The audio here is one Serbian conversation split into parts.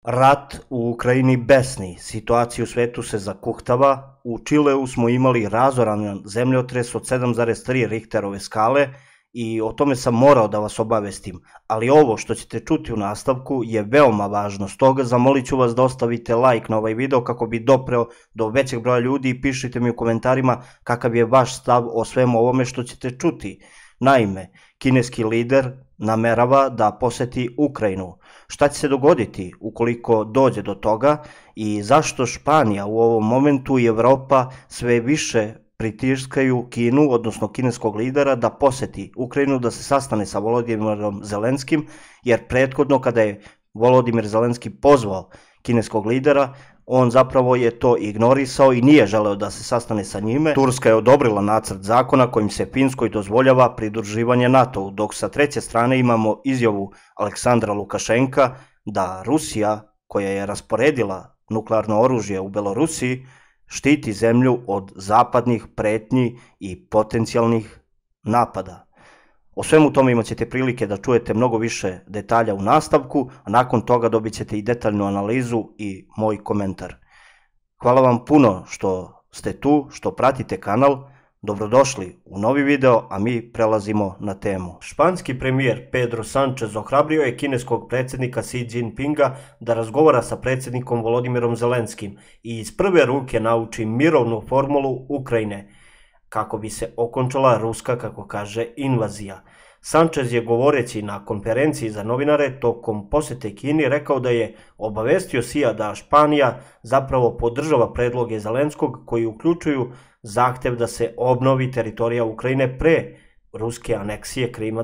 Rat u Ukrajini besni, situacija u svetu se zakuhtava, u Čileu smo imali razoran zemljotres od 7,3 Richterove skale i o tome sam morao da vas obavestim, ali ovo što ćete čuti u nastavku je veoma važno, stoga zamolit ću vas da ostavite like na ovaj video kako bi dopreo do većeg broja ljudi i pišite mi u komentarima kakav je vaš stav o svemu ovome što ćete čuti. Naime, kineski lider namerava da poseti Ukrajinu. Šta će se dogoditi ukoliko dođe do toga i zašto Španija u ovom momentu i Evropa sve više pritiskaju Kinu, odnosno kineskog lidera, da poseti Ukrajinu, da se sastane sa Volodimirom Zelenskim, jer prethodno kada je Volodimir Zelenski pozvao kineskog lidera, on zapravo je to ignorisao i nije želeo da se sastane sa njime. Turska je odobrila nacrt zakona kojim se Finskoj dozvoljava pridruživanje NATO-u, dok sa treće strane imamo izjavu Aleksandra Lukašenka da Rusija, koja je rasporedila nuklearno oružje u Belorusiji, štiti zemlju od zapadnih pretnji i potencijalnih napada. O svemu tome imat ćete prilike da čujete mnogo više detalja u nastavku, a nakon toga dobit ćete i detaljnu analizu i moj komentar. Hvala vam puno što ste tu, što pratite kanal. Dobrodošli u novi video, a mi prelazimo na temu. Španski premijer Pedro Sánchez ohrabrio je kineskog predsjednika Xi Jinpinga da razgovara sa predsjednikom Volodimirom Zelenskim i iz prve ruke nauči mirovnu formulu Ukrajine, kako bi se okončala ruska, kako kaže, invazija. Sánchez je, govoreći na konferenciji za novinare tokom posete Kini, rekao da je obavestio Xija da Španija zapravo podržava predloge Zelenskog koji uključuju zahtev da se obnovi teritorija Ukrajine pre ruske aneksije Krima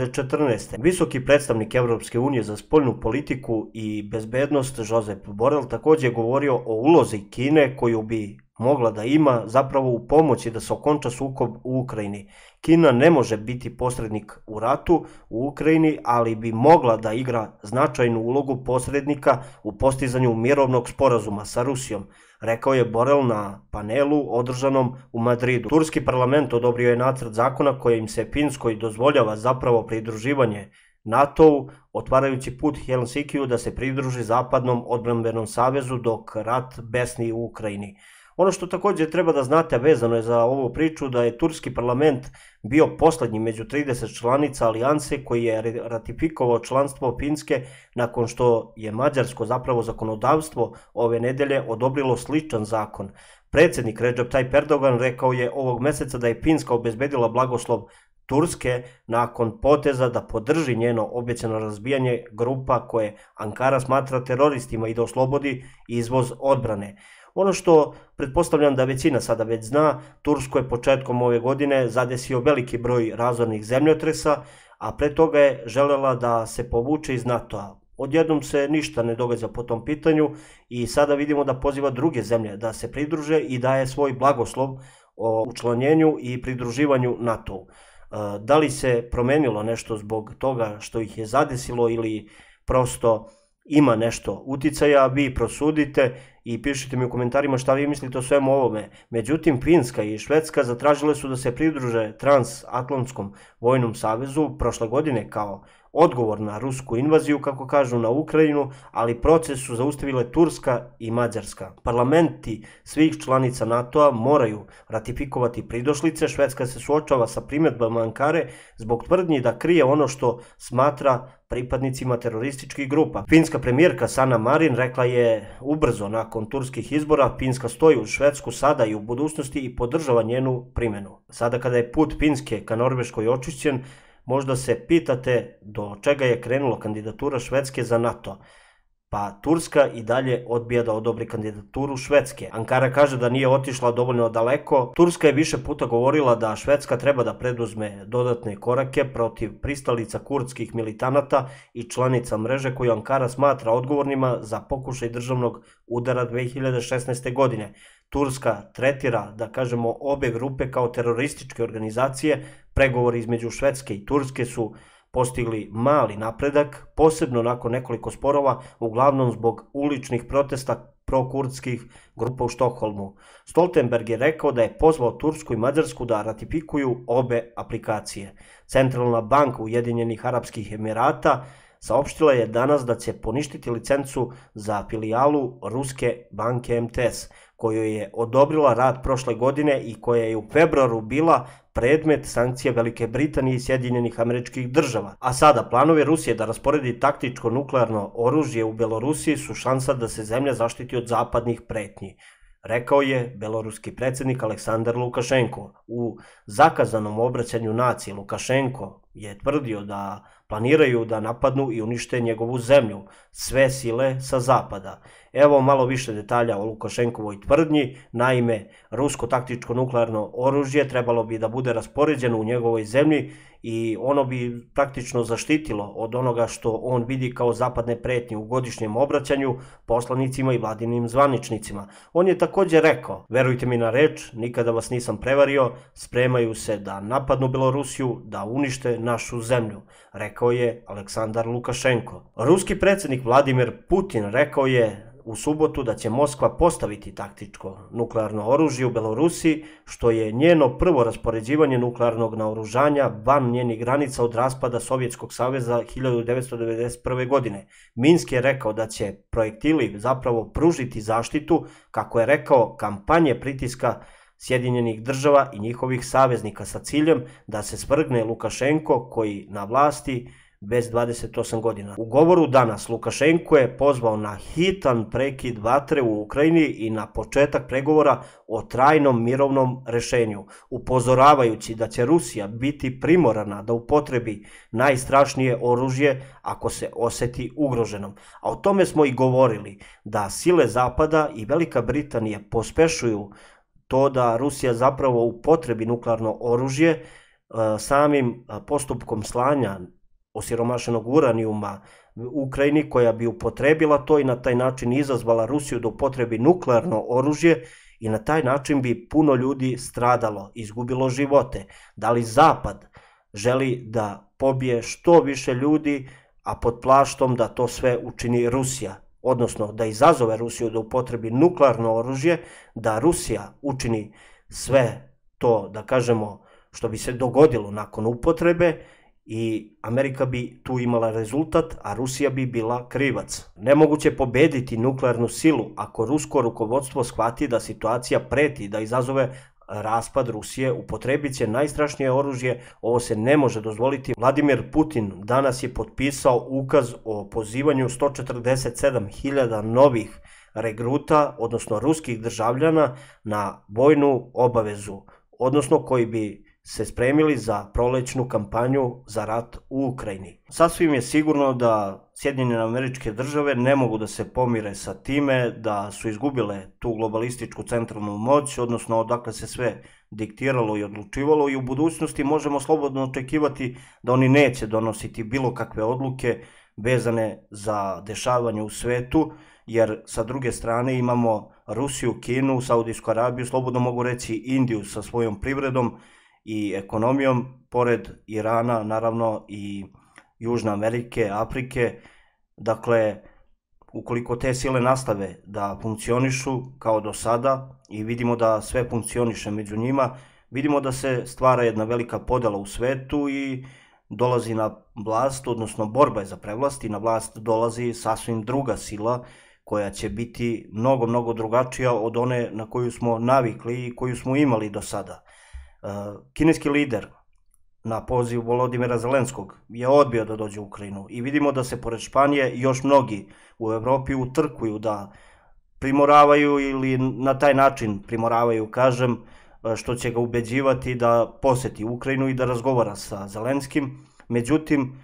2014. Visoki predstavnik Evropske unije za spoljnu politiku i bezbednost Josep Borrell također je govorio o ulozi Kine koju bi mogla da ima zapravo u pomoći da se okonča sukob u Ukrajini. Kina ne može biti posrednik u ratu u Ukrajini, ali bi mogla da igra značajnu ulogu posrednika u postizanju mirovnog sporazuma sa Rusijom, rekao je Borrell na panelu održanom u Madridu. Turski parlament odobrio je nacrt zakona kojim se Finskoj dozvoljava zapravo pridruživanje NATO-u, otvarajući put Helsinkiju da se pridruži Zapadnom odbrambenom savezu dok rat besni u Ukrajini. Ono što također treba da znate vezano je za ovu priču da je Turski parlament bio poslednji među 30 članica alijanse koji je ratifikovao članstvo Finske nakon što je mađarsko zapravo zakonodavstvo ove nedelje odobrilo sličan zakon. Predsjednik Recep Tayyip Erdogan rekao je ovog meseca da je Finska obezbedila blagoslov Turske nakon poteza da podrži njeno obećano razbijanje grupa koje Ankara smatra teroristima i da oslobodi izvoz odbrane. Ono što pretpostavljam da većina sada već zna, Tursku je početkom ove godine zadesio veliki broj razornih zemljotresa, a pre toga je želela da se povuče iz NATO-a. Odjednom se ništa ne događa po tom pitanju i sada vidimo da poziva druge zemlje da se pridruže i daje svoj blagoslov o učlanjenju i pridruživanju NATO-u. Da li se promenilo nešto zbog toga što ih je zadesilo ili prosto ima nešto uticaja, vi prosudite i pišite mi u komentarima šta vi mislite o svemu ovome. Međutim, Finska i Švedska zatražile su da se pridruže Transatlantskom vojnom savezu prošle godine kao odgovor na rusku invaziju, kako kažu, na Ukrajinu, ali proces su zaustavile Turska i Mađarska. Parlamenti svih članica NATO-a moraju ratifikovati pridošlice. Švedska se suočava sa primjedbama Ankare zbog tvrdnji da krije ono što smatra pripadnicima terorističkih grupa. Finska premijerka Sanna Marin rekla je ubrzo nakon turskih izbora Finska stoji uz Švedsku sada i u budućnosti i podržava njenu primjenu. Sada kada je put Finske ka Norveškoj očišćen, možda se pitate do čega je krenula kandidatura Švedske za NATO. Pa Turska i dalje odbija da odobri kandidaturu Švedske. Ankara kaže da nije otišla dovoljno daleko. Turska je više puta govorila da Švedska treba da preduzme dodatne korake protiv pristalica kurdskih militanata i članica mreže koju Ankara smatra odgovornima za pokušaj državnog udara 2016. godine. Turska tretira, da kažemo, obe grupe kao terorističke organizacije. Pregovori između Švedske i Turske su postigli mali napredak, posebno nakon nekoliko sporova, uglavnom zbog uličnih protesta prokurdskih grupa u Štokholmu. Stoltenberg je rekao da je pozvao Tursku i Mađarsku da ratifikuju obe aplikacije. Centralna banka Ujedinjenih Arapskih Emirata saopštila je danas da će poništiti licencu za filijalu ruske banke MTS, koju je odobrila rad prošle godine i koja je u februaru bila predmet sankcija Velike Britanije i Sjedinjenih Američkih Država. A sada planovi Rusije da rasporedi taktičko nuklearno oružje u Belorusiji su šansa da se zemlja zaštiti od zapadnih pretnji, rekao je beloruski predsjednik Aleksandar Lukašenko. U zakazanom obraćanju naciji Lukašenko je tvrdio da planiraju da napadnu i unište njegovu zemlju, sve sile sa zapada. Evo malo više detalja o Lukašenkovoj tvrdnji. Naime, rusko taktičko nuklearno oružje trebalo bi da bude raspoređeno u njegovoj zemlji i ono bi praktično zaštitilo od onoga što on vidi kao zapadne pretnje u godišnjem obraćanju poslanicima i vladinim zvaničnicima. On je također rekao: verujte mi na reč, nikada vas nisam prevario, spremaju se da napadnu Belorusiju, da unište našu zemlju, rekao je Aleksandar Lukašenko. Ruski predsjednik Vladimir Putin rekao je u subotu da će Moskva postaviti taktičko nuklearno oružje u Belorusiji, što je njeno prvo raspoređivanje nuklearnog naoružanja van njenih granica od raspada Sovjetskog saveza 1991. godine. Minsk je rekao da će projektili zapravo pružiti zaštitu, kako je rekao, kampanje pritiska Sjedinjenih država i njihovih saveznika sa ciljem da se svrgne Lukašenko, koji na vlasti bez 28 godina. U govoru danas Lukašenko je pozvao na hitan prekid vatre u Ukrajini i na početak pregovora o trajnom mirovnom rešenju, upozoravajući da će Rusija biti primorana da upotrebi najstrašnije oružje ako se oseti ugroženom. A o tome smo i govorili, da sile Zapada i Velika Britanija pospešuju to da Rusija zapravo upotrebi nuklearno oružje samim postupkom slanja osiromašenog uranijuma u Ukrajini, koja bi upotrebila to i na taj način izazvala Rusiju da upotrebi nuklearno oružje i na taj način bi puno ljudi stradalo, izgubilo živote. Da li Zapad želi da pobije što više ljudi, a pod plaštom da to sve učini Rusija, odnosno da izazove Rusiju da upotrebi nuklearno oružje, da Rusija učini sve to, da kažemo, što bi se dogodilo nakon upotrebe, i Amerika bi tu imala rezultat, a Rusija bi bila krivac. Nemoguće pobediti nuklearnu silu ako rusko rukovodstvo shvati da situacija preti da izazove raspad Rusije, upotrebit će najstrašnije oružje. Ovo se ne može dozvoliti. Vladimir Putin danas je potpisao ukaz o pozivanju 147.000 novih regruta, odnosno ruskih državljana, na vojnu obavezu, odnosno koji bi se spremili za prolećnu kampanju za rat u Ukrajini. Sasvim je sigurno da Sjedinjene Američke Države ne mogu da se pomire sa time da su izgubile tu globalističku centralnu moć, odnosno odakle se sve diktiralo i odlučivalo, i u budućnosti možemo slobodno očekivati da oni neće donositi bilo kakve odluke vezane za dešavanje u svetu, jer sa druge strane imamo Rusiju, Kinu, Saudijsku Arabiju, slobodno mogu reći Indiju sa svojom privredom i ekonomijom, pored Irana, naravno, i Južne Amerike, Afrike. Dakle, ukoliko te sile nastave da funkcionišu kao do sada, i vidimo da sve funkcioniše među njima, vidimo da se stvara jedna velika podela u svetu i dolazi na vlast, odnosno borba je za prevlast, i na vlast dolazi sasvim druga sila koja će biti mnogo, mnogo drugačija od one na koju smo navikli i koju smo imali do sada. Kineski lider na poziv Volodimira Zelenskog je odbio da dođe u Ukrajinu i vidimo da se pored Španije još mnogi u Evropi utrkuju da primoravaju, ili na taj način primoravaju, kažem, što će ga ubeđivati da poseti Ukrajinu i da razgovara sa Zelenskim. Međutim,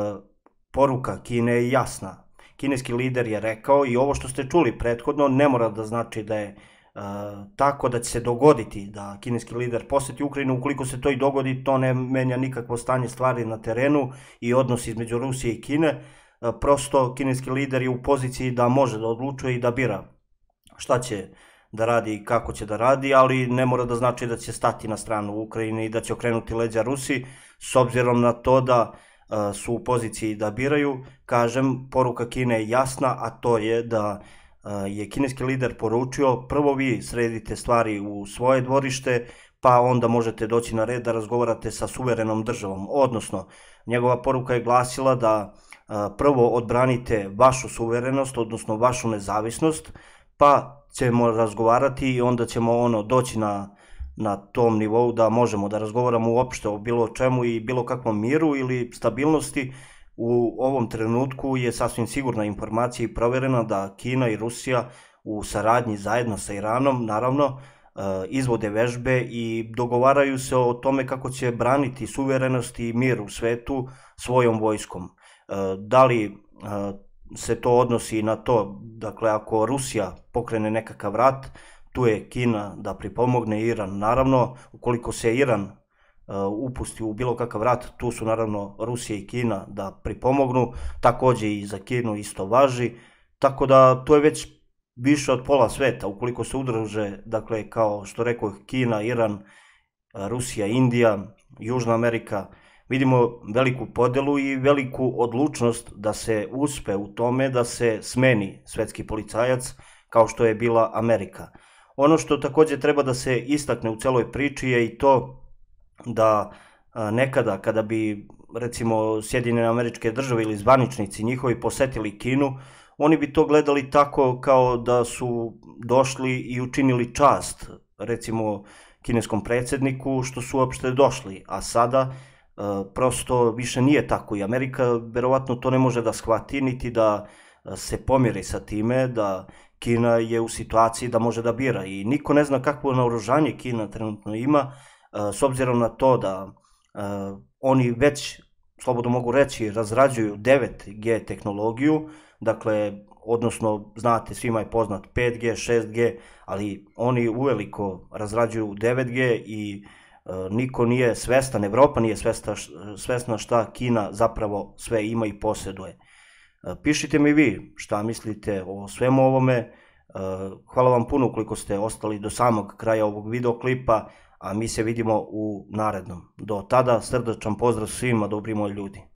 poruka Kine je jasna. Kineski lider je rekao, i ovo što ste čuli prethodno ne mora da znači da je tako da će se dogoditi da kineski lider poseti Ukrajinu. Ukoliko se to i dogodi, to ne menja nikakvo stanje stvari na terenu i odnos između Rusije i Kine. Prosto kineski lider je u poziciji da može da odlučuje i da bira šta će da radi i kako će da radi, ali ne mora da znači da će stati na stranu Ukrajine i da će okrenuti leđa Rusiji, s obzirom na to da su u poziciji da biraju. Kažem, poruka Kine je jasna, a to je da je kineski lider poručio: prvo vi sredite stvari u svoje dvorište, pa onda možete doći na red da razgovarate sa suverenom državom. Odnosno, njegova poruka je glasila da prvo odbranite vašu suverenost, odnosno vašu nezavisnost, pa ćemo razgovarati i onda ćemo doći na tom nivou da možemo da razgovaramo uopšte o bilo čemu i bilo kakvom miru ili stabilnosti. U ovom trenutku je sasvim sigurna informacija i proverena da Kina i Rusija u saradnji zajedno sa Iranom, naravno, izvode vežbe i dogovaraju se o tome kako će braniti suverenost i mir u svetu svojom vojskom. Da li se to odnosi na to, dakle, ako Rusija pokrene nekakav rat, tu je Kina da pripomogne, Iran naravno, ukoliko se Iran upusti u bilo kakav rat, tu su naravno Rusija i Kina da pripomognu, takođe i za Kinu isto važi, tako da to je već više od pola sveta, ukoliko se udruže, dakle, kao što rekao, Kina, Iran, Rusija, Indija, Južna Amerika, vidimo veliku podelu i veliku odlučnost da se uspe u tome da se smeni svetski policajac, kao što je bila Amerika. Ono što takođe treba da se istakne u celoj priči je i to da nekada kada bi, recimo, Sjedinjene Američke Države ili zvaničnici njihovi posetili Kinu, oni bi to gledali tako kao da su došli i učinili čast, recimo, kineskom predsjedniku što su uopšte došli, a sada prosto više nije tako i Amerika verovatno to ne može da shvati niti da se pomiri sa time da Kina je u situaciji da može da bira i niko ne zna kakvo naoružanje Kina trenutno ima, s obzirom na to da oni već, slobodno mogu reći, razrađuju 9G tehnologiju, dakle, odnosno, znate, svima je poznat 5G, 6G, ali oni uveliko razrađuju 9G i niko nije svestan, Evropa nije svesna šta Kina zapravo sve ima i posjeduje. Pišite mi vi šta mislite o svemu ovome, hvala vam puno ukoliko ste ostali do samog kraja ovog videoklipa, a mi se vidimo u narednom. Do tada, srdačan pozdrav svima, dobri moji ljudi.